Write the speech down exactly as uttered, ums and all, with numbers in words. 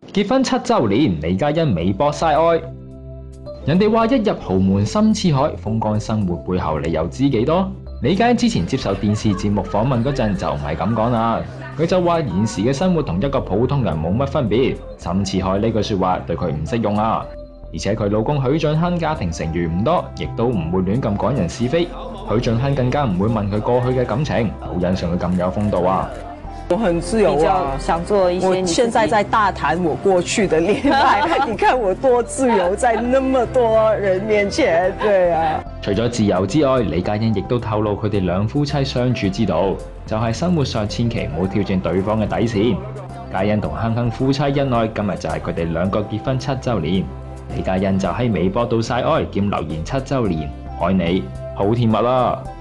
結婚七週年，李嘉欣微博晒愛。人哋話一入豪門深似海，風光生活背後你又知幾多？李嘉欣之前接受電視節目訪問嗰陣就唔係咁講啦，佢就話現時嘅生活同一個普通人冇乜分別，深似海呢句説話對佢唔適用啊。而且佢老公許晉亨家庭成員唔多，亦都唔會亂咁講人是非。許晉亨更加唔會問佢過去嘅感情，好欣賞佢咁有風度啊！ 我很自由啊， 想做一些。 我現在在大談我過去的戀愛，你看我多自由，在那麼多人面前，對啊。 除咗自由之外，李嘉欣亦都透露佢哋兩夫妻相處之道，就係生活上千祈唔好挑戰對方嘅底線。嘉欣同亨亨夫妻恩愛，今日就係佢哋兩個結婚七週年。李嘉欣就喺微博度晒愛兼留言七週年，愛你，好甜蜜啊！